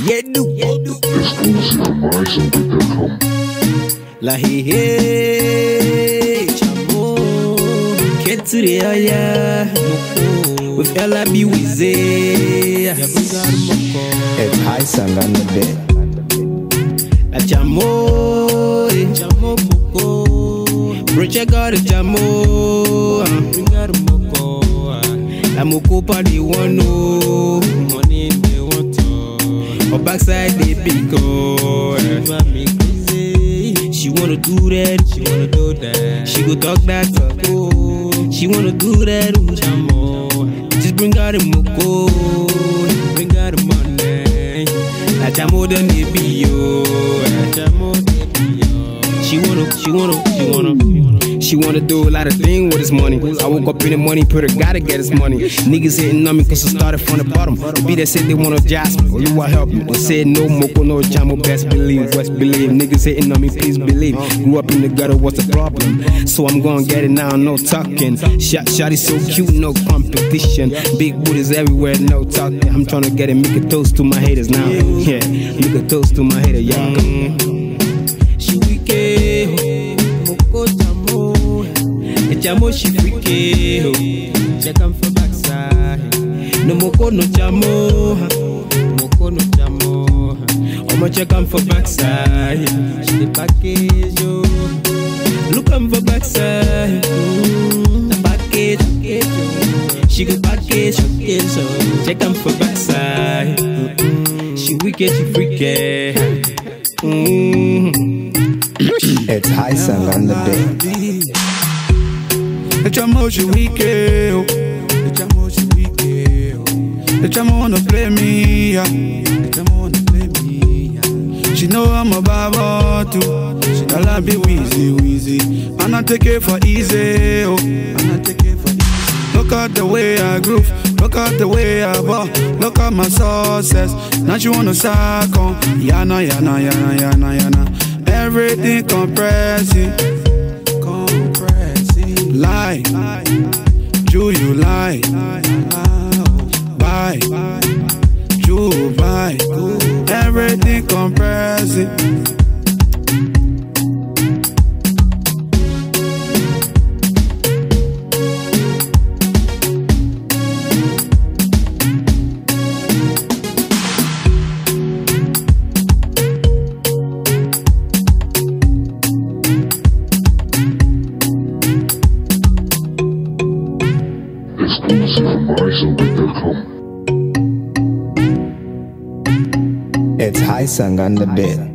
Yeah, do. Exclusive from MySongBit.com. La hey, chamo. Ketsuria ya. With LB Wize. It's high song on the bed. La chamo. Chamo moko. Broche got a chamo. La moko pa di wano. Money they want to. Or backside they pick up. She wanna do that, she wanna do that. She go talk that talk, oh. She wanna do that, chamo. Just bring out the moko, bring out the money. La chamo done the yo, la chamo the yo. She wanna do a lot of things with this money. I woke up in the morning, put her gotta get this money. Niggas hitting on me cause I started from the bottom. The beat that said they wanna jazz me, or you help me. They said no moko, no chamo, best believe, West believe. Niggas hitting on me, please believe. Grew up in the gutter, what's the problem? So I'm gonna get it now, no talking. Shotty so cute, no competition. Big booties everywhere, no talking. I'm trying to get it, make a toast to my haters now. Yeah, make a toast to my hater, y'all. She wicked, moko chamo. Chamo she freaky, check am for backside. No moko no chamo, moko no chamo. Omo check am for backside. She the package yo, look am for backside. The package, she go package, so check am for backside. She wicked, she freaky. It's high song on the bed. The chamo she wicked, the chamo she wicked. The chamo wanna play me, yeah. The chamo wanna play me, yeah. She know I'm a baba too. She know I be wheezy. And I take it for easy, oh. And I take it for easy. Look at the way I groove, look at the way I ball, look at my success. Now she wanna suck on, yana. Everything compressing. Lie, do you lie? Buy, do buy. Everything compressing. Exclusive from MySongBit.com. It's high song on the bed.